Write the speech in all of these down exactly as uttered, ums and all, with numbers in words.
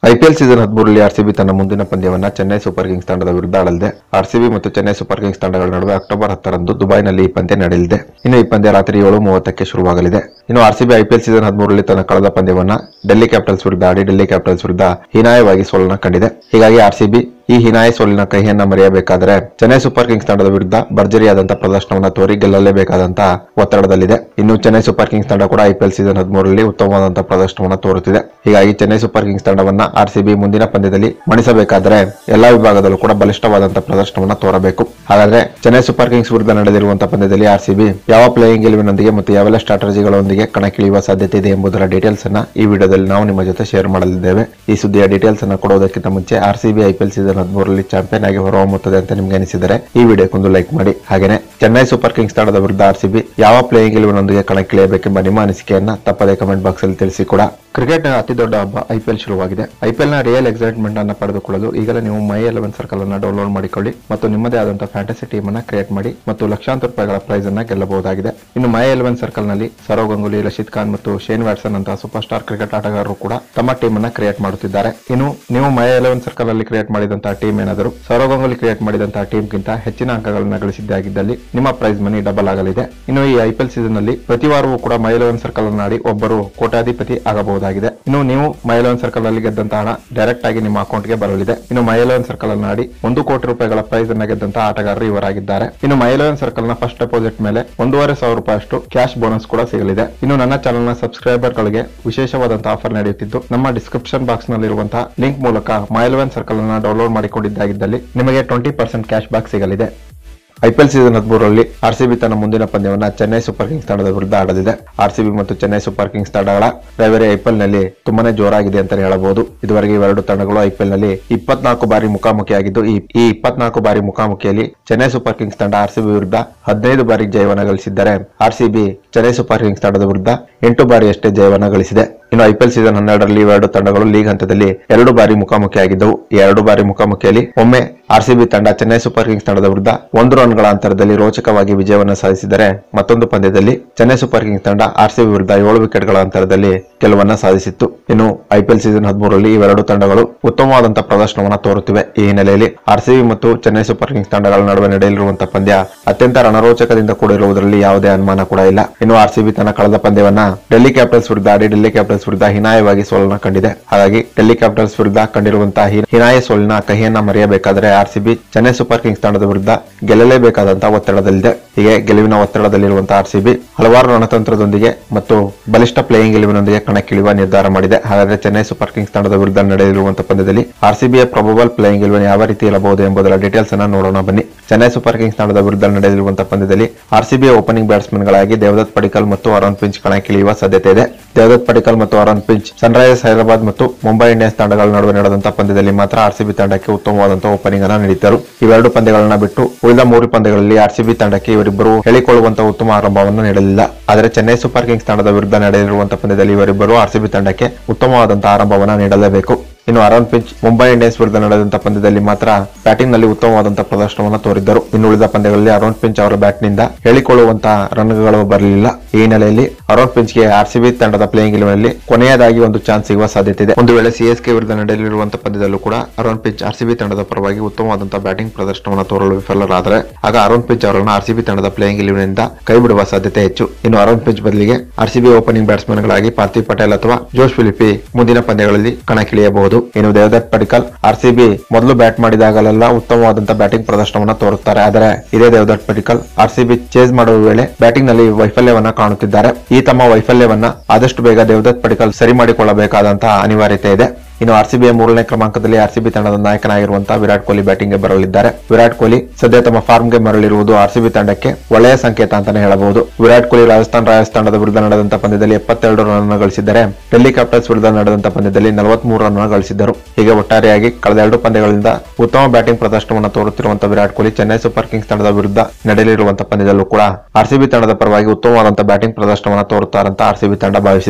IPL season ಹದಿಮೂರರಲ್ಲಿ RCB ತನ್ನ ಮುಂದಿನ ಪಂದ್ಯವನ್ನ ಚೆನ್ನೈ ಸೂಪರ್ ಕಿಂಗ್ಸ್ ತಂಡದ ವಿರುದ್ಧ ಆಡಲಿದೆ. ಆರ್ಸಿಬಿ ಮತ್ತು ಚೆನ್ನೈ ಸೂಪರ್ ಕಿಂಗ್ಸ್ ತಂಡಗಳ ನಡುವೆ ಅಕ್ಟೋಬರ್ ಹತ್ತರಂದು ದುಬೈನಲ್ಲಿ ಈ ಪಂದ್ಯ ನಡೆಯಲಿದೆ. ಇನ್ನು ಈ ಪಂದ್ಯ ರಾತ್ರಿ ಏಳು ಮೂವತ್ತಕ್ಕೆ ಶುರುವಾಗಲಿದೆ. ಇನ್ನು ಆರ್ಸಿಬಿ ಐಪಿಎಲ್ ಸೀಸನ್ ಹದಿಮೂರರಲ್ಲಿ ತನ್ನ ಕಳೆದ ಪಂದ್ಯವನ್ನ ಡೆಲ್ಲಿ ಕ್ಯಾಪಿಟಲ್ಸ್ ವಿರುದ್ಧ ಆಡಿ ಡೆಲ್ಲಿ ಕ್ಯಾಪಿಟಲ್ಸ್ ವಿರುದ್ಧ ಹೀನಾಯವಾಗಿ ಸೋಲನ್ನ ಕಂಡಿದೆ. ಹೀಗಾಗಿ ಆರ್ಸಿಬಿ ಈ ಹೀನಾಯ ಸೋಲಿನ ಕಹಿಯನ್ನ ಮರೆಯಬೇಕಾದರೆ ಚೆನ್ನೈ ಸೂಪರ್ ಕಿಂಗ್ಸ್ ತಂಡದ ವಿರುದ್ಧ ಭರ್ಜರಿಯಾದಂತಹ ಪ್ರದರ್ಶನವನ್ನ ತೋರಿ ಗೆಲ್ಲಲೇಬೇಕಾದಂತಹ ಒತ್ತಡದಲ್ಲಿದೆ. ಇನ್ನು ಚೆನ್ನೈ ಸೂಪರ್ ಕಿಂಗ್ಸ್ ತಂಡ ಕೂಡ ಐಪಿಎಲ್ ಸೀಸನ್ ಹದಿಮೂರರಲ್ಲಿ ಉತ್ತಮವಾದಂತಹ ಪ್ರದರ್ಶನವನ್ನ ತೋರುತ್ತಿದೆ. ಹೀಗಾಗಿ ಚೆನ್ನೈ ಸೂಪರ್ ಕಿಂಗ್ಸ್ ತಂಡವನ್ನ ಆರ್ಸಿಬಿ ಮುಂದಿನ ಪಂದ್ಯದಲ್ಲಿ ಮಣಿಸಬೇಕಾದರೆ ಎಲ್ಲಾ ವಿಭಾಗದಲ್ಲೂ ಕೂಡ ಬಲಿಷ್ಠವಾದಂತಹ ಪ್ರದರ್ಶನವನ್ನ ತೋರಬೇಕು. ಹಾಗಾದ್ರೆ ಚೆನ್ನೈ ಸೂಪರ್ ಕಿಂಗ್ಸ್ ವಿರುದ್ಧ ನಡೆದಿರುವಂತಹ ಪಂದ್ಯದಲ್ಲಿ ಆರ್ಸಿಬಿ ಯಾವ ಪ್ಲೇಯಿಂಗ್ ಗೆಲುವಿನೊಂದಿಗೆ ಮತ್ತು ಯಾವೆಲ್ಲ ಸ್ಟ್ರಾಟಜಿಗಳೊಂದಿಗೆ ಕಣಕ್ಕಿಳಿಯುವ ಸಾಧ್ಯತೆ ಇದೆ ಎಂಬುದರ ಡೀಟೇಲ್ಸ್ ಅನ್ನ ಈ ವಿಡಿಯೋದಲ್ಲಿ ನಾವು ನಿಮ್ಮ ಜೊತೆ ಶೇರ್ ಮಾಡಲಿದ್ದೇವೆ. ಈ ಸುದ್ದಿಯ ಡೀಟೇಲ್ಸ್ ಅನ್ನ ಕೊಡುವುದಕ್ಕಿಂತ ಮುಂಚೆ ಆರ್ಸಿಬಿ ಐಪಿಎಲ್ ಸೀಸನ್ ಹದಿಮೂರರಲ್ಲಿ ಚಾಂಪಿಯನ್ ಆಗಿ ಹೊರಹೊಮ್ಮುತ್ತದೆ ಅಂತ ನಿಮ್ಗೆ ಅನಿಸಿದರೆ ಈ ವಿಡಿಯೋಕ್ಕೊಂದು ಲೈಕ್ ಮಾಡಿ. ಹಾಗೇನೆ ಚೆನ್ನೈ ಸೂಪರ್ ಕಿಂಗ್ಸ್ ತಂಡದ ವಿರುದ್ಧ ಆರ್ಸಿಬಿ ಯಾವ ಪ್ಲೇಯಿಂಗ್ ಗೆಲುವಿನೊಂದಿಗೆ ಕಣಕ್ಕಿಳಿಯಬೇಕೆಂಬ ನಿಮ್ಮ ಅನಿಸಿಕೆಯನ್ನ ತಪ್ಪದೇ ಕಮೆಂಟ್ ಬಾಕ್ಸ್ ಅಲ್ಲಿ ತಿಳಿಸಿ ಕೂಡ. ಕ್ರಿಕೆಟ್ ನ ಅತಿ ದೊಡ್ಡ ಹಬ್ಬ ಐಪಿಎಲ್ ಶುರುವಾಗಿದೆ. ಐಪಿಎಲ್ ನ ರಿಯಲ್ ಎಕ್ಸೈಟ್ಮೆಂಟ್ ಅನ್ನ ಪಡೆದುಕೊಳ್ಳಲು ಈಗಲೇ ನೀವು ಮೈ ಎಲೆವೆನ್ ಸರ್ಕಲ್ ಅನ್ನ ಡೌನ್ಲೋಡ್ ಮಾಡಿಕೊಳ್ಳಿ ಮತ್ತು ನಿಮ್ಮದೇ ಆದಂತಹ ಫ್ಯಾಂಟಸಿ ಟೀಮ್ ಅನ್ನ ಕ್ರಿಯೇಟ್ ಮಾಡಿ ಮತ್ತು ಲಕ್ಷಾಂತರ ರೂಪಾಯಿಗಳ ಪ್ರೈಸ್ ಅನ್ನ ಗೆಲ್ಲಬಹುದಾಗಿದೆ. ಇನ್ನು ಮೈ ಎಲೆವೆನ್ ಸರ್ಕಲ್ ನಲ್ಲಿ ಸೌರವ್ ಗಂಗೂಲಿ, ರಶೀದ್ ಖಾನ್ ಮತ್ತು ಶೇನ್ ವ್ಯಾಟ್ಸನ್ ಅಂತಹ ಸೂಪರ್ ಸ್ಟಾರ್ ಕ್ರಿಕೆಟ್ ಆಟಗಾರರು ಕೂಡ ತಮ್ಮ ಟೀಮ್ ಅನ್ನ ಕ್ರಿಯೇಟ್ ಮಾಡುತ್ತಿದ್ದಾರೆ. ಇನ್ನು ನೀವು ಮೈ ಎಲೆವೆನ್ ಸರ್ಕಲ್ ಅಲ್ಲಿ ಕ್ರಿಯೇಟ್ ಮಾಡಿದಂತಹ ಟೀಮ್ ಏನಾದರೂ ಸೌರವ್ ಗಂಗೂಲಿ ಕ್ರಿಯೇಟ್ ಮಾಡಿದಂತಹ ಟೀಮ್ ಗಿಂತ ಹೆಚ್ಚಿನ ಅಂಕಗಳನ್ನು ಗಳಿಸಿದ್ದಾಗಿದ್ದಲ್ಲಿ ನಿಮ್ಮ ಪ್ರೈಸ್ ಮನಿ ಡಬಲ್ ಆಗಲಿದೆ. ಇನ್ನು ಈ ಐಪಿಎಲ್ ಸೀಸನ್ ನಲ್ಲಿ ಪ್ರತಿ ವಾರವೂ ಕೂಡ ಮೈ ಎಲೆವೆನ್ ಸರ್ಕಲ್ ಅನ್ನು ಆಡಿ ಒಬ್ಬರು ಕೋಟ್ಯಾಧಿಪತಿ ಆಗಬಹುದಾಗಿದೆ. ಇನ್ನು ನೀವು ಮೈ ಎಲೆವೆನ್ ಸರ್ಕಲ್ ಅಲ್ಲಿ ಗೆದ್ದಂತಹ ಹಣ ಡೈರೆಕ್ಟ್ ಆಗಿ ನಿಮ್ಮ ಅಕೌಂಟ್ ಗೆ ಬರಲಿದೆ. ಇನ್ನು ಮೈ ಎಲೆವೆನ್ ಸರ್ಕಲ್ ಅನ್ನು ಆಡಿ ಒಂದು ಕೋಟಿ ರೂಪಾಯಿಗಳ ಪ್ರೈಸ್ ಅನ್ನ ಗೆದ್ದಂತಹ ಆಟಗಾರರು ಇವರಾಗಿದ್ದಾರೆ. ಇನ್ನು ಮೈ ಎಲೆವೆನ್ ಸರ್ಕಲ್ ನ ಫಸ್ಟ್ ಡೆಪಾಸಿಟ್ ಮೇಲೆ ಒಂದೂವರೆ ಸಾವಿರ ರೂಪಾಯಿ ಅಷ್ಟು ಕ್ಯಾಶ್ ಬೋನಸ್ ಕೂಡ ಸಿಗಲಿದೆ. ಇನ್ನು ನನ್ನ ಚಾನೆಲ್ ನ ಸಬ್ಸ್ಕ್ರೈಬರ್ ಗಳಿಗೆ ವಿಶೇಷವಾದಂತಹ ಆಫರ್ ನಡೆಯುತ್ತಿದ್ದು ನಮ್ಮ ಡಿಸ್ಕ್ರಿಪ್ಷನ್ ಬಾಕ್ಸ್ ನಲ್ಲಿರುವಂತಹ ಲಿಂಕ್ ಮೂಲಕ ಮೈ ಎಲೆವೆನ್ ಸರ್ಕಲ್ ಅನ್ನು ಡೌನ್ಲೋಡ್ ಮಾಡಿಕೊಂಡಿದ್ದಾಗಿದ್ದಲ್ಲಿ ನಿಮಗೆ ಟ್ವೆಂಟಿ ಪರ್ಸೆಂಟ್ ಕ್ಯಾಶ್ ಬ್ಯಾಕ್ ಸಿಗಲಿದೆ. ಐಪಿಎಲ್ ಸೀಸನ್ ಹದಿಮೂರರಲ್ಲಿ ಆರ್ಸಿಬಿ ತನ್ನ ಮುಂದಿನ ಪಂದ್ಯವನ್ನ ಚೆನ್ನೈ ಸೂಪರ್ ಕಿಂಗ್ಸ್ ತಂಡದ ವಿರುದ್ಧ ಆಡಲಿದೆ. ಆರ್ಸಿಬಿ ಮತ್ತು ಚೆನ್ನೈ ಸೂಪರ್ ಕಿಂಗ್ಸ್ ತಂಡಗಳ ರೈವರಿ ಐಪಿಎಲ್ ನಲ್ಲಿ ತುಂಬಾನೇ ಜೋರಾಗಿದೆ ಅಂತ ಹೇಳಬಹುದು. ಇದುವರೆಗೆ ಇವೆರಡು ತಂಡಗಳು ಐಪಿಎಲ್ ನಲ್ಲಿ ಇಪ್ಪತ್ನಾಲ್ಕು ಬಾರಿ ಮುಖಾಮುಖಿಯಾಗಿದ್ದು ಈ ಇಪ್ಪತ್ನಾಲ್ಕು ಬಾರಿ ಮುಖಾಮುಖಿಯಲ್ಲಿ ಚೆನ್ನೈ ಸೂಪರ್ ಕಿಂಗ್ಸ್ ತಂಡ ಆರ್ಸಿಬಿ ವಿರುದ್ಧ ಹದಿನೈದು ಬಾರಿ ಜಯವನ್ನ ಗಳಿಸಿದ್ದಾರೆ. ಆರ್ಸಿಬಿ ಚೆನ್ನೈ ಸೂಪರ್ ಕಿಂಗ್ಸ್ ತಂಡದ ವಿರುದ್ಧ ಎಂಟು ಬಾರಿ ಅಷ್ಟೇ ಜಯವನ್ನ ಗಳಿಸಿದೆ. ಇನ್ನು ಐಪಿಎಲ್ ಸೀಸನ್ ಹನ್ನೆರಡರಲ್ಲಿ ಇವೆರಡು ತಂಡಗಳು ಲೀಗ್ ಹಂತದಲ್ಲಿ ಎರಡು ಬಾರಿ ಮುಖಾಮುಖಿಯಾಗಿದ್ದವು. ಈ ಎರಡು ಬಾರಿ ಮುಖಾಮುಖಿಯಲ್ಲಿ ಒಮ್ಮೆ ಆರ್ಸಿಬಿ ತಂಡ ಚೆನ್ನೈ ಸೂಪರ್ ಕಿಂಗ್ಸ್ ತಂಡದ ವಿರುದ್ಧ ಒಂದು ರನ್ಗಳ ಅಂತರದಲ್ಲಿ ರೋಚಕವಾಗಿ ವಿಜಯವನ್ನು ಸಾಧಿಸಿದರೆ ಮತ್ತೊಂದು ಪಂದ್ಯದಲ್ಲಿ ಚೆನ್ನೈ ಸೂಪರ್ ಕಿಂಗ್ಸ್ ತಂಡ ಆರ್ಸಿಬಿ ವಿರುದ್ಧ ಏಳು ವಿಕೆಟ್ಗಳ ಅಂತರದಲ್ಲಿ ಗೆಲುವನ್ನ ಸಾಧಿಸಿತ್ತು. ಇನ್ನು ಐಪಿಎಲ್ ಸೀಸನ್ ಹದಿಮೂರರಲ್ಲಿ ಇವೆರಡು ತಂಡಗಳು ಉತ್ತಮವಾದಂತಹ ಪ್ರದರ್ಶನವನ್ನ ತೋರುತ್ತಿವೆ. ಈ ಹಿನ್ನೆಲೆಯಲ್ಲಿ ಆರ್ಸಿಬಿ ಮತ್ತು ಚೆನ್ನೈ ಸೂಪರ್ ಕಿಂಗ್ಸ್ ತಂಡಗಳ ನಡುವೆ ನಡೆಯಲಿರುವಂತಹ ಪಂದ್ಯ ಅತ್ಯಂತ ರಣರೋಚಕದಿಂದ ಕೂಡಿರುವುದರಲ್ಲಿ ಯಾವುದೇ ಅನುಮಾನ ಕೂಡ ಇಲ್ಲ. ಇನ್ನು ಆರ್ಸಿಬಿ ತನ್ನ ಕಳೆದ ಪಂದ್ಯವನ್ನ ಡೆಲ್ಲಿ ಕ್ಯಾಪಿಟಲ್ಸ್ ವಿರುದ್ಧ ಆಡಿ ಡೆಲ್ಲಿ ಕ್ಯಾಪಿಟಲ್ಸ್ ವಿರುದ್ಧ ಹೀನಾಯವಾಗಿ ಸೋಲನ್ನ ಕಂಡಿದೆ. ಹಾಗಾಗಿ ಡೆಲ್ಲಿ ಕ್ಯಾಪಿಟಲ್ಸ್ ವಿರುದ್ಧ ಕಂಡಿರುವಂತಹ ಹೀನಾಯ ಸೋಲಿನ ಕಹಿಯನ್ನ ಮರೆಯಬೇಕಾದರೆ ಆರ್ಸಿಬಿ ಚೆನ್ನೈ ಸೂಪರ್ ಕಿಂಗ್ಸ್ ತಂಡದ ವಿರುದ್ಧ ಗೆಲ್ಲಲೇಬೇಕಾದಂತಹ ಒತ್ತಡದಲ್ಲಿದೆ. ಹೀಗೆ ಗೆಲುವಿನ ಒತ್ತಡದಲ್ಲಿರುವಂತಹ ಆರ್ಸಿಬಿ ಹಲವಾರು ರಣತಂತ್ರದೊಂದಿಗೆ ಮತ್ತು ಬಲಿಷ್ಠ ಪ್ಲೇಯಿಂಗ್ ಗೆಲುವಿನೊಂದಿಗೆ ಕಣಕ್ಕಿಳಿಯುವ ನಿರ್ಧಾರ ಮಾಡಿದೆ. ಹಾಗಾದ್ರೆ ಚೆನ್ನೈ ಸೂಪರ್ ಕಿಂಗ್ಸ್ ತಂಡದ ವಿರುದ್ಧ ನಡೆಯಲಿರುವಂತಹ ಪಂದ್ಯದಲ್ಲಿ ಆರ್ಸಿಬಿಯ ಪ್ರೊಬಬಲ್ ಪ್ಲೇಯಿಂಗ್ ಗೆಲುವಿನ ಯಾವ ರೀತಿ ಇರಬಹುದು ಎಂಬುದರ ಡೀಟೇಲ್ಸ್ ಅನ್ನ ನೋಡೋಣ ಬನ್ನಿ. ಚೆನ್ನೈ ಸೂಪರ್ ಕಿಂಗ್ಸ್ ತಂಡದ ವಿರುದ್ಧ ನಡೆಯಲಿರುವಂತಹ ಪಂದ್ಯದಲ್ಲಿ ಆರ್ಸಿಬಿಯ ಓಪನಿಂಗ್ ಬ್ಯಾಟ್ಸ್ಮನ್ ಗಳಾಗಿ ದೇವದತ್ ಪಡಿಕ್ಕಲ್ ಮತ್ತು ಅರುಣ್ ಫಿಂಚ್ ಕಣಕ್ಕಿಳಿಯುವ ಸಾಧ್ಯತೆ ಇದೆ. ದೇವದತ್ ಪಡಿಕ್ಕಲ್ ಮತ್ತು ಅರುಣ್ ಫಿಂಚ್ ಸನ್ರೈಸರ್ಸ್ ಹೈದರಾಬಾದ್ ಮತ್ತು ಮುಂಬೈ ಇಂಡಿಯನ್ಸ್ ತಂಡಗಳ ನಡುವೆ ನಡೆದಂತಹ ಪಂದ್ಯದಲ್ಲಿ ಮಾತ್ರ ಆರ್ಸಿಬಿ ತಂಡಕ್ಕೆ ಉತ್ತಮವಾದಂತಹ ಓಪನಿಂಗ್ ಅನ್ನು ನೀಡಿದ್ದರು. ಇವೆರಡು ಪಂದ್ಯಗಳನ್ನ ಬಿಟ್ಟು ಉಳಿದ ಮೂರು ಪಂದ್ಯಗಳಲ್ಲಿ ಆರ್ಸಿಬಿ ತಂಡಕ್ಕೆ ಇವರಿಬ್ಬರು ಹೇಳಿಕೊಳ್ಳುವಂತಹ ಉತ್ತಮ ಆರಂಭವನ್ನು ನೀಡಲಿಲ್ಲ. ಆದರೆ ಚೆನ್ನೈ ಸೂಪರ್ ಕಿಂಗ್ಸ್ ತಂಡದ ವಿರುದ್ಧ ನಡೆಯಲಿರುವಂತಹ ಪಂದ್ಯದಲ್ಲಿ ಇವರಿಬ್ಬರು ಆರ್ಸಿಬಿ ತಂಡಕ್ಕೆ ಉತ್ತಮವಾದಂತಹ ಆರಂಭವನ್ನು ನೀಡಲೇಬೇಕು. ಇನ್ನು ಅರುಣ್ ಫಿಂಚ್ ಮುಂಬೈ ಇಂಡಿಯನ್ಸ್ ವಿರುದ್ಧ ನಡೆದಂತಹ ಪಂದ್ಯದಲ್ಲಿ ಮಾತ್ರ ಬ್ಯಾಟಿಂಗ್ ನಲ್ಲಿ ಉತ್ತಮವಾದಂತಹ ಪ್ರದರ್ಶನವನ್ನು ತೋರಿದ್ದರು. ಇನ್ನು ಉಳಿದ ಪಂದ್ಯಗಳಲ್ಲಿ ಅರುಣ್ ಫಿಂಚ್ ಅವರ ಬ್ಯಾಟ್ ನಿಂದ ಹೇಳಿಕೊಳ್ಳುವಂತಹ ರನ್ಗಳು ಬರಲಿಲ್ಲ. ಈ ಹಿನ್ನೆಲೆಯಲ್ಲಿ ಅರುಣ್ ಫಿಂಚ್ ಗೆ ಆರ್ಸಿಬಿ ತಂಡದ ಪ್ಲೇಯಿಂಗ್ ಗೆಲುವಿನಲ್ಲಿ ಕೊನೆಯದಾಗಿ ಒಂದು ಚಾನ್ಸ್ ಸಿಗುವ ಸಾಧ್ಯತೆ ಇದೆ. ಒಂದು ವೇಳೆ ಸಿಎಸ್ಕೆ ವಿರುದ್ಧ ನಡೆಯಲಿರುವಂತಹ ಪಂದ್ಯದಲ್ಲೂ ಕೂಡ ಅರುಣ್ ಫಿಂಚ್ ಆರ್ಸಿಬಿ ತಂಡದ ಪರವಾಗಿ ಉತ್ತಮವಾದಂತಹ ಬ್ಯಾಟಿಂಗ್ ಪ್ರದರ್ಶನವನ್ನು ತೋರಲು ವಿಫಲರಾದರೆ ಆಗ ಅರುಣ್ ಫಿಂಚ್ ಅವರನ್ನು ಆರ್ಸಿಬಿ ತಂಡದ ಪ್ಲೇಯಿಂಗ್ ಗೆಲುವಿನಿಂದ ಕೈ ಬಿಡುವ ಸಾಧ್ಯತೆ ಹೆಚ್ಚು. ಇನ್ನು ಅರುಣ್ ಫಿಂಚ್ ಬದಲಿಗೆ ಆರ್ಸಿಬಿ ಓಪನಿಂಗ್ ಬ್ಯಾಟ್ಸ್ಮನ್ ಗಳಾಗಿ ಪಾರ್ಥಿವ್ ಪಟೇಲ್ ಅಥವಾ ಜೋಶ್ ಫಿಲಿಪಿ ಮುಂದಿನ ಪಂದ್ಯಗಳಲ್ಲಿ ಕಣಕ್ಕಿಳಿಯಬಹುದು. ಇನ್ನು ದೇವದತ್ ಪಡಿಕ್ಕಲ್ ಆರ್ಸಿಬಿ ಮೊದಲು ಬ್ಯಾಟ್ ಮಾಡಿದಾಗಲೆಲ್ಲ ಉತ್ತಮವಾದಂತಹ ಬ್ಯಾಟಿಂಗ್ ಪ್ರದರ್ಶನವನ್ನು ತೋರುತ್ತಾರೆ. ಆದರೆ ಇದೇ ದೇವದತ್ ಪಡಿಕ್ಕಲ್ ಆರ್ಸಿಬಿ ಚೇಸ್ ಮಾಡುವ ವೇಳೆ ಬ್ಯಾಟಿಂಗ್ ನಲ್ಲಿ ವೈಫಲ್ಯವನ್ನ ಕಾಣುತ್ತಿದ್ದಾರೆ. ಈ ತಮ್ಮ ವೈಫಲ್ಯವನ್ನ ಆದಷ್ಟು ಬೇಗ ದೇವದತ್ ಪಡಿಕ್ಕಲ್ ಸರಿ ಮಾಡಿಕೊಳ್ಳಬೇಕಾದಂತಹ ಅನಿವಾರ್ಯತೆ ಇದೆ. ಇನ್ನು ಆರ್ಸಿಬಿಯ ಮೂರನೇ ಕ್ರಮಾಂಕದಲ್ಲಿ ಆರ್ಸಿಬಿ ತಂಡದ ನಾಯಕನಾಗಿರುವಂತಹ ವಿರಾಟ್ ಕೊಹ್ಲಿ ಬ್ಯಾಟಿಂಗ್ ಗೆ ಬರಲಿದ್ದಾರೆ. ವಿರಾಟ್ ಕೊಹ್ಲಿ ಸದ್ಯ ತಮ್ಮ ಫಾರ್ಮ್ ಗೆ ಮರಳಿರುವುದು ಆರ್ಸಿಬಿ ತಂಡಕ್ಕೆ ಒಳ್ಳೆಯ ಸಂಕೇತ ಅಂತಾನೆ ಹೇಳಬಹುದು. ವಿರಾಟ್ ಕೊಹ್ಲಿ ರಾಜಸ್ಥಾನ್ ರಾಯಲ್ಸ್ ತಂಡದ ವಿರುದ್ಧ ನಡೆದಂತಹ ಪಂದ್ಯದಲ್ಲಿ ಎಪ್ಪತ್ತೆರಡು ರನ್ ಗಳಿಸಿದ್ದಾರೆ. ಡೆಲ್ಲಿ ಕ್ಯಾಪಿಟಲ್ಸ್ ವಿರುದ್ಧ ನಡೆದಂತಹ ಪಂದ್ಯದಲ್ಲಿ ನಲವತ್ಮೂರು ರನ್ ಗಳಿಸಿದ್ದರು. ಹೀಗೆ ಒಟ್ಟಾರೆಯಾಗಿ ಕಳೆದ ಎರಡು ಪಂದ್ಯಗಳಿಂದ ಉತ್ತಮ ಬ್ಯಾಟಿಂಗ್ ಪ್ರದರ್ಶನವನ್ನು ತೋರುತ್ತಿರುವಂತಹ ವಿರಾಟ್ ಕೊಹ್ಲಿ ಚೆನ್ನೈ ಸೂಪರ್ ಕಿಂಗ್ಸ್ ತಂಡದ ವಿರುದ್ಧ ನಡೆಯಲಿರುವಂತಹ ಪಂದ್ಯದಲ್ಲೂ ಕೂಡ ಆರ್ಸಿಬಿ ತಂಡದ ಪರವಾಗಿ ಉತ್ತಮವಾದಂತಹ ಬ್ಯಾಟಿಂಗ್ ಪ್ರದರ್ಶನವನ್ನು ತೋರುತ್ತಾರಂತ ಆರ್ಸಿಬಿ ತಂಡ ಭಾವಿಸಿದೆ.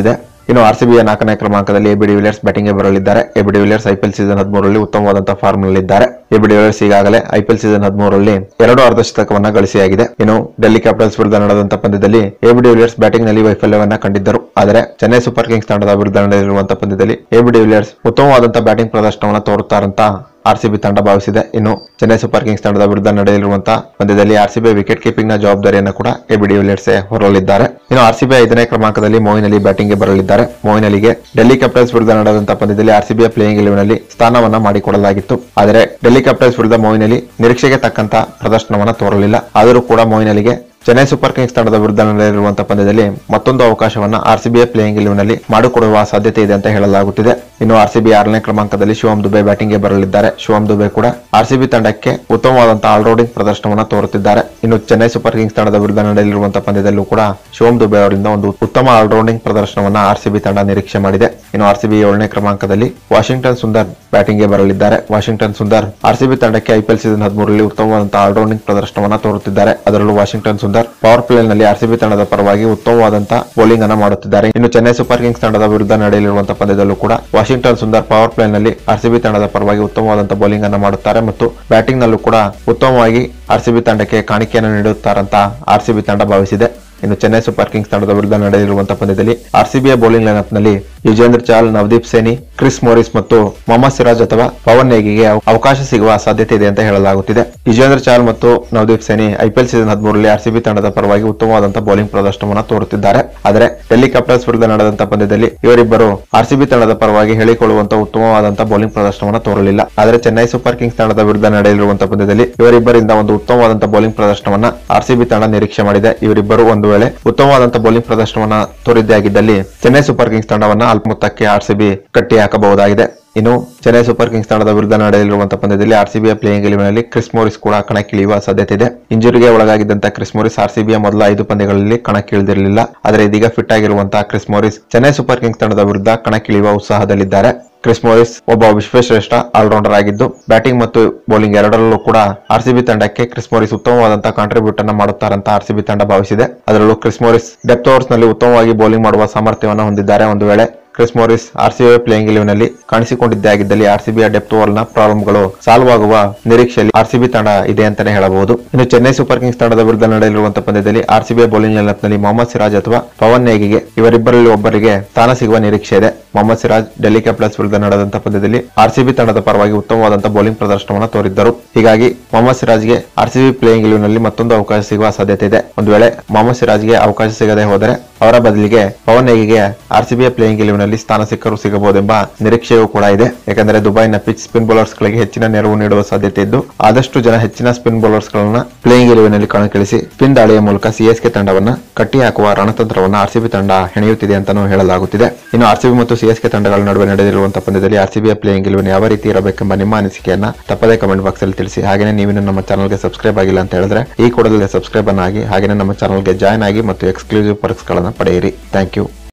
ಇನ್ನು ಆರ್ಸಿಬಿಯ ನಾಲ್ಕನೇ ಕ್ರಮಾಂಕದಲ್ಲಿ ಎಬಿ ಡಿವಿಲಿಯರ್ಸ್ ಬ್ಯಾಟಿಂಗ್ ಗೆ ಬರಲಿದ್ದಾರೆ. ಎಬಿ ಡಿವಿಲಿಯರ್ಸ್ ಐಪಿಎಲ್ ಸೀಸನ್ ಹದಿಮೂರರಲ್ಲಿ ಉತ್ತಮವಾದಂತಹ ಫಾರ್ಮ್ ನಲ್ಲಿದ್ದಾರೆ. ಎಬಿ ಡಿವಿಲಿಯರ್ಸ್ ಈಗಾಗಲೇ ಐಪಿಎಲ್ ಸೀಸನ್ ಹದಿಮೂರರಲ್ಲಿ ಎರಡು ಅರ್ಧ ಶತಕವನ್ನ ಗಳಿಸಿಯಾಗಿದೆ. ಇನ್ನು ಡೆಲ್ಲಿ ಕ್ಯಾಪಿಟಲ್ಸ್ ವಿರುದ್ಧ ನಡೆದಂತಹ ಪಂದ್ಯದಲ್ಲಿ ಎಬಿ ಡಿವಿಲಿಯರ್ಸ್ ಬ್ಯಾಟಿಂಗ್ ನಲ್ಲಿ ವೈಫಲ್ಯವನ್ನ ಕಂಡಿದ್ದರು. ಆದರೆ ಚೆನ್ನೈ ಸೂಪರ್ ಕಿಂಗ್ಸ್ ತಂಡದ ವಿರುದ್ಧ ನಡೆದಿರುವಂತಹ ಪಂದ್ಯದಲ್ಲಿ ಎಬಿ ಡಿವಿಲಿಯರ್ಸ್ ಉತ್ತಮವಾದಂತಹ ಬ್ಯಾಟಿಂಗ್ ಪ್ರದರ್ಶನವನ್ನು ತೋರುತ್ತಾರಂತ ಆರ್ಸಿಬಿ ತಂಡ ಭಾವಿಸಿದೆ. ಇನ್ನು ಚೆನ್ನೈ ಸೂಪರ್ ಕಿಂಗ್ಸ್ ತಂಡದ ವಿರುದ್ಧ ನಡೆಯಲಿರುವಂತಹ ಪಂದ್ಯದಲ್ಲಿ ಆರ್ಸಿಬಿ ವಿಕೆಟ್ ಕೀಪಿಂಗ್ ನ ಜವಾಬ್ದಾರಿಯನ್ನು ಕೂಡ ಎಬಿ ಡಿವಿಲಿಯರ್ಸ್ ಹೊರಲಿದ್ದಾರೆ. ಇನ್ನು ಆರ್ಸಿಬಿ ಐದನೇ ಕ್ರಮಾಂಕದಲ್ಲಿ ಮೊಯಿನ್ ಅಲಿ ಬ್ಯಾಟಿಂಗ್ ಗೆ ಬರಲಿದ್ದಾರೆ. ಮೊಯಿನ್ ಅಲಿಗೆ ಡೆಲ್ಲಿ ಕ್ಯಾಪಿಟಲ್ಸ್ ವಿರುದ್ಧ ನಡೆದಂತಹ ಪಂದ್ಯದಲ್ಲಿ ಆರ್ಸಿಬಿಯ ಪ್ಲೇಯಿಂಗ್ ಇಲೆವೆನ್ ನಲ್ಲಿ ಸ್ಥಾನವನ್ನ ಮಾಡಿಕೊಡಲಾಗಿತ್ತು. ಆದರೆ ಡೆಲ್ಲಿ ಕ್ಯಾಪಿಟಲ್ಸ್ ವಿರುದ್ಧ ಮೊಯಿನ್ ಅಲಿ ನಿರೀಕ್ಷೆಗೆ ತಕ್ಕಂತ ಪ್ರದರ್ಶನವನ್ನ ತೋರಲಿಲ್ಲ. ಆದರೂ ಕೂಡ ಮೊಯಿನ್ ಅಲಿಗೆ ಚೆನ್ನೈ ಸೂಪರ್ ಕಿಂಗ್ಸ್ ತಂಡದ ವಿರುದ್ಧ ನಡೆದಿರುವಂತಹ ಪಂದ್ಯದಲ್ಲಿ ಮತ್ತೊಂದು ಅವಕಾಶವನ್ನ ಆರ್ಸಿಬಿಯ ಪ್ಲೇಯಿಂಗ್ ಇಲೆವೆನ್ ನಲ್ಲಿ ಮಾಡಿಕೊಡುವ ಸಾಧ್ಯತೆ ಇದೆ ಅಂತ ಹೇಳಲಾಗುತ್ತಿದೆ. ಇನ್ನು ಆರ್ಸಿಬಿ ಆರನೇ ಕ್ರಮಾಂಕದಲ್ಲಿ ಶಿವಮ್ ದುಬೆ ಬ್ಯಾಟಿಂಗ್ ಗೆ ಬರಲಿದ್ದಾರೆ. ಶಿವಮ್ ದುಬೆ ಕೂಡ ಆರ್ಸಿಬಿ ತಂಡಕ್ಕೆ ಉತ್ತಮವಾದಂತಹ ಆಲ್ರೌಂಡಿಂಗ್ ಪ್ರದರ್ಶನವನ್ನು ತೋರುತ್ತಿದ್ದಾರೆ. ಇನ್ನು ಚೆನ್ನೈ ಸೂಪರ್ ಕಿಂಗ್ಸ್ ತಂಡದ ವಿರುದ್ಧ ನಡೆಯಲಿರುವಂತಹ ಪಂದ್ಯದಲ್ಲೂ ಕೂಡ ಶಿವಮ್ ದುಬೆ ಅವರಿಂದ ಒಂದು ಉತ್ತಮ ಆಲ್ರೌಂಡಿಂಗ್ ಪ್ರದರ್ಶನವನ್ನ ಆರ್ಸಿಬಿ ತಂಡ ನಿರೀಕ್ಷೆ ಮಾಡಿದೆ. ಇನ್ನು ಆರ್ಸಿಬಿ ಏಳನೇ ಕ್ರಮಾಂಕದಲ್ಲಿ ವಾಷಿಂಗ್ಟನ್ ಸುಂದರ್ ಬ್ಯಾಟಿಂಗ್ ಗೆ ಬರಲಿದ್ದಾರೆ. ವಾಷಿಂಗ್ಟನ್ ಸುಂದರ್ ಆರ್ಸಿಬಿ ತಂಡಕ್ಕೆ ಐಪಿಎಲ್ ಸೀಸನ್ ಹದಿಮೂರರಲ್ಲಿ ಉತ್ತಮವಾದಂತಹ ಆಲ್ರೌಂಡಿಂಗ್ ಪ್ರದರ್ಶನವನ್ನ ತೋರುತ್ತಿದ್ದಾರೆ. ಅದರಲ್ಲೂ ವಾಷಿಂಗ್ಟನ್ ಸುಂದರ್ ಪವರ್ ಪ್ಲೇ ನಲ್ಲಿ ಆರ್ಸಿಬಿ ತಂಡದ ಪರವಾಗಿ ಉತ್ತಮವಾದಂತಹ ಬೌಲಿಂಗ್ ಅನ್ನು ಮಾಡುತ್ತಿದ್ದಾರೆ. ಇನ್ನು ಚೆನ್ನೈ ಸೂಪರ್ ಕಿಂಗ್ಸ್ ತಂಡದ ವಿರುದ್ಧ ನಡೆಯಲಿರುವಂತಹ ಪಂದ್ಯದಲ್ಲೂ ಕೂಡ ವಾಷಿಂಗ್ಟನ್ ಸುಂದರ್ ಪವರ್ ಪ್ಲೇ ನಲ್ಲಿ ಆರ್ಸಿಬಿ ತಂಡದ ಪರವಾಗಿ ಉತ್ತಮವಾದಂತಹ ಬೌಲಿಂಗ್ ಅನ್ನು ಮಾಡುತ್ತಾರೆ ಮತ್ತು ಬ್ಯಾಟಿಂಗ್ ನಲ್ಲೂ ಕೂಡ ಉತ್ತಮವಾಗಿ ಆರ್ಸಿಬಿ ತಂಡಕ್ಕೆ ಕಾಣಿಕೆಯನ್ನು ನೀಡುತ್ತಾರಂತ ಆರ್ಸಿಬಿ ತಂಡ ಭಾವಿಸಿದೆ. ಇನ್ನು ಚೆನ್ನೈ ಸೂಪರ್ ಕಿಂಗ್ಸ್ ತಂಡದ ವಿರುದ್ಧ ನಡೆಯಲಿರುವಂತಹ ಪಂದ್ಯದಲ್ಲಿ ಆರ್ಸಿಬಿಯ ಬೌಲಿಂಗ್ ಲೈನ್ಅಪ್ ನಲ್ಲಿ ಯುಜೇಂದ್ರ ಚಹಲ್, ನವದೀಪ್ ಸೈನಿ, ಕ್ರಿಸ್ ಮೋರಿಸ್ ಮತ್ತು ಮೊಹಮ್ಮದ್ ಸಿರಾಜ್ ಅಥವಾ ಪವನ್ ನೇಗಿಗೆ ಅವಕಾಶ ಸಿಗುವ ಸಾಧ್ಯತೆ ಇದೆ ಅಂತ ಹೇಳಲಾಗುತ್ತಿದೆ. ಯುಜೇಂದ್ರ ಚಹಲ್ ಮತ್ತು ನವದೀಪ್ ಸೈನಿ ಐಪಿಎಲ್ ಸೀಸನ್ ಹದಿಮೂರರಲ್ಲಿ ಆರ್ಸಿಬಿ ತಂಡದ ಪರವಾಗಿ ಉತ್ತಮವಾದಂತಹ ಬೌಲಿಂಗ್ ಪ್ರದರ್ಶನವನ್ನು ತೋರುತ್ತಿದ್ದಾರೆ. ಆದರೆ ಡೆಲ್ಲಿ ಕ್ಯಾಪಿಟಲ್ಸ್ ವಿರುದ್ಧ ನಡೆದಂತಹ ಪಂದ್ಯದಲ್ಲಿ ಇವರಿಬ್ಬರು ಆರ್ಸಿಬಿ ತಂಡದ ಪರವಾಗಿ ಹೇಳಿಕೊಳ್ಳುವಂತಹ ಉತ್ತಮವಾದಂತಹ ಬೌಲಿಂಗ್ ಪ್ರದರ್ಶನವನ್ನು ತೋರಲಿಲ್ಲ. ಆದರೆ ಚೆನ್ನೈ ಸೂಪರ್ ಕಿಂಗ್ಸ್ ತಂಡದ ವಿರುದ್ಧ ನಡೆಯಲಿರುವಂತಹ ಪಂದ್ಯದಲ್ಲಿ ಇವರಿಬ್ಬರಿಂದ ಒಂದು ಉತ್ತಮವಾದಂತಹ ಬೌಲಿಂಗ್ ಪ್ರದರ್ಶನವನ್ನ ಆರ್ಸಿಬಿ ತಂಡ ನಿರೀಕ್ಷೆ ಮಾಡಿದೆ. ಇವರಿಬ್ಬರು ಒಂದು ವೇಳೆ ಉತ್ತಮವಾದಂತಹ ಬೌಲಿಂಗ್ ಪ್ರದರ್ಶನವನ್ನ ತೋರಿದ್ದೇ ಆಗಿದ್ದಲ್ಲಿ ಚೆನ್ನೈ ಸೂಪರ್ ಕಿಂಗ್ಸ್ ತಂಡವನ್ನ ಅಲ್ಪ ಮೊತ್ತಕ್ಕೆ ಆರ್ಸಿಬಿ ಕಟ್ಟಿ ಹಾಕಬಹುದಾಗಿದೆ. ಇನ್ನು ಚೆನ್ನೈ ಸೂಪರ್ ಕಿಂಗ್ಸ್ ತಂಡದ ವಿರುದ್ಧ ನಡೆಯಲಿರುವಂತಹ ಪಂದ್ಯದಲ್ಲಿ ಆರ್ಸಿಬಿಯ ಪ್ಲೇಯಿಂಗ್ ಇಲೆವೆನ್ ನಲ್ಲಿ ಕ್ರಿಸ್ ಮೋರಿಸ್ ಕೂಡ ಕಣಕ್ಕಿಳಿಯುವ ಸಾಧ್ಯತೆ ಇದೆ. ಇಂಜುರಿಗೆ ಒಳಗಾಗಿದ್ದಂತಹ ಕ್ರಿಸ್ ಮೋರಿಸ್ ಆರ್ಸಿಬಿಯ ಮೊದಲ ಐದು ಪಂದ್ಯಗಳಲ್ಲಿ ಕಣಕ್ಕಿಳಿದಿರಲಿಲ್ಲ. ಆದರೆ ಇದೀಗ ಫಿಟ್ ಆಗಿರುವಂತಹ Chris Morris Chennai super kings ತಂಡದ ವಿರುದ್ಧ ಕಣಕ್ಕಿಳಿಯುವ ಉತ್ಸಾಹದಲ್ಲಿದ್ದಾರೆ. ಕ್ರಿಸ್ ಮೋರಿಸ್ ಒಬ್ಬ ವಿಶ್ವಶ್ರೇಷ್ಠ ಆಲ್ರೌಂಡರ್ ಆಗಿದ್ದು ಬ್ಯಾಟಿಂಗ್ ಮತ್ತು ಬೌಲಿಂಗ್ ಎರಡರಲ್ಲೂ ಕೂಡ ಆರ್ಸಿಬಿ ತಂಡಕ್ಕೆ ಕ್ರಿಸ್ ಮೋರಿಸ್ ಉತ್ತಮವಾದಂತಹ ಕಾಂಟ್ರಿಬ್ಯೂಟ್ ಅನ್ನು ಮಾಡುತ್ತಾರಂತ ಆರ್ಸಿಬಿ ತಂಡ ಭಾವಿಸಿದೆ. ಅದರಲ್ಲೂ ಕ್ರಿಸ್ ಮೋರಿಸ್ ಡೆಪ್ತ್ ಓವರ್ಸ್ ನಲ್ಲಿ ಉತ್ತಮವಾಗಿ ಬೌಲಿಂಗ್ ಮಾಡುವ ಸಾಮರ್ಥ್ಯವನ್ನು ಹೊಂದಿದ್ದಾರೆ. ಒಂದು ವೇಳೆ Chris Morris RCB playing eleven ನಲ್ಲಿ ಕಾಣಿಸಿಕೊಂಡಿದ್ದೇ ಆಗಿದ್ದಲ್ಲಿ ಆರ್ಸಿಬಿಯ ಡೆಪ್ತ್ ಓವರ್ ನ ಪ್ರಾಬ್ಲಮ್ಗಳು ಸಾಲ್ವ್ ಆಗುವ ನಿರೀಕ್ಷೆಯಲ್ಲಿ ಆರ್ಸಿಬಿ ತಂಡ ಇದೆ ಅಂತಾನೆ ಹೇಳಬಹುದು. ಇನ್ನು ಚೆನ್ನೈ ಸೂಪರ್ ಕಿಂಗ್ಸ್ ತಂಡದ ವಿರುದ್ಧ ನಡೆಯಲಿರುವಂತಹ ಪಂದ್ಯದಲ್ಲಿ ಆರ್ಸಿಬಿಯ ಬೌಲಿಂಗ್ ಲೈನ್ಅಪ್ ನಲ್ಲಿ ಮೊಹಮ್ಮದ್ ಸಿರಾಜ್ ಅಥವಾ ಪವನ್ ನೇಗಿಗೆ ಇವರಿಬ್ಬರಲ್ಲಿ ಒಬ್ಬರಿಗೆ ಸ್ಥಾನ ಸಿಗುವ ನಿರೀಕ್ಷೆ ಇದೆ. ಮೊಹಮ್ಮದ್ ಸಿರಾಜ್ ಡೆಲ್ಲಿ ಕ್ಯಾಪಿಟಲ್ಸ್ ವಿರುದ್ಧ ನಡೆದಂತಹ ಪಂದ್ಯದಲ್ಲಿ ಆರ್ಸಿಬಿ ತಂಡದ ಪರವಾಗಿ ಉತ್ತಮವಾದಂತಹ ಬೌಲಿಂಗ್ ಪ್ರದರ್ಶನವನ್ನು ತೋರಿದ್ದರು. ಹೀಗಾಗಿ ಮೊಹಮ್ಮದ್ ಸಿರಾಜ್ಗೆ ಆರ್ಸಿಬಿ ಪ್ಲೇಯಿಂಗ್ ಇಲೆವೆನ್ ನಲ್ಲಿ ಮತ್ತೊಂದು ಅವಕಾಶ ಸಿಗುವ ಸಾಧ್ಯತೆ ಇದೆ. ಒಂದು ವೇಳೆ ಮೊಹಮ್ಮದ್ ಸಿರಾಜ್ಗೆ ಅವಕಾಶ ಸಿಗದೆ ಹೋದರೆ ಅವರ ಬದಲಿಗೆ ಪವನ್ ನೇಗಿಗೆ ಆರ್ಸಿಬಿಯ ಪ್ಲೇಯಿಂಗ್ ಇಲೆವೆನ್ ನಲ್ಲಿ ಸ್ಥಾನ ಸಿಕ್ಕರೂ ಸಿಗಬಹುದೆಂಬ ನಿರೀಕ್ಷೆಯೂ ಕೂಡ ಇದೆ. ಯಾಕಂದರೆ ದುಬೈನ ಪಿಚ್ ಸ್ಪಿನ್ ಬೌಲರ್ಸ್ ಗಳಿಗೆ ಹೆಚ್ಚಿನ ನೆರವು ನೀಡುವ ಸಾಧ್ಯತೆ ಇದ್ದು ಆದಷ್ಟು ಜನ ಹೆಚ್ಚಿನ ಸ್ಪಿನ್ ಬೌಲರ್ಸ್ ಗಳನ್ನ ಪ್ಲೇಯಿಂಗ್ ಇಲೆವೆನ್ ನಲ್ಲಿ ಕಣಕ್ಕಿಳಿಸಿ ಸ್ಪಿನ್ ದಾಳಿಯ ಮೂಲಕ ಸಿಎಸ್ಕೆ ತಂಡವನ್ನ ಕಟ್ಟಿ ಹಾಕುವ ರಣತಂತ್ರವನ್ನು ಆರ್ಸಿಬಿ ತಂಡ ಹೆಣೆಯುತ್ತಿದೆ ಅಂತಾನೂ ಹೇಳಲಾಗುತ್ತಿದೆ. ಇನ್ನು ಆರ್ಸಿಬಿ ಮತ್ತು ಸಿಎಸ್ಕೆ ತಂಡಗಳ ನಡುವೆ ನಡೆದಿರುವಂತಹ ಪಂದ್ಯದಲ್ಲಿ ಆರ್ಸಿಬಿಯ ಪ್ಲೇಯಿಂಗ್ ಇಲೆವೆನ್ ಯಾವ ರೀತಿ ಇರಬೇಕೆಂಬ ನಿಮ್ಮ ಅನಿಸಿಕೆಯನ್ನ ತಪ್ಪದೇ ಕಮೆಂಟ್ ಬಾಕ್ಸ್ ಅಲ್ಲಿ ತಿಳಿಸಿ. ಹಾಗೆಯೇ ನೀವಿನ್ನು ನಮ್ಮ ಚಾನಲ್ಗೆ ಸಬ್ಸ್ಕ್ರೈಬ್ ಆಗಿಲ್ಲ ಅಂತ ಹೇಳಿದ್ರೆ ಈ ಕೂಡಲೇ ಸಬ್ಸ್ಕ್ರೈಬ್ ಆಗಿ ಹಾಗೆಯೇ ನಮ್ಮ ಚಾನಲ್ಗೆ ಜಾಯ್ನ್ ಆಗಿ ಮತ್ತು ಎಕ್ಸ್ಕ್ಲೂಸಿವ್ ಪರ್ಕ್ಸ್ ಗಳನ್ನ ಪಡೆಯಿರಿ. Thank you.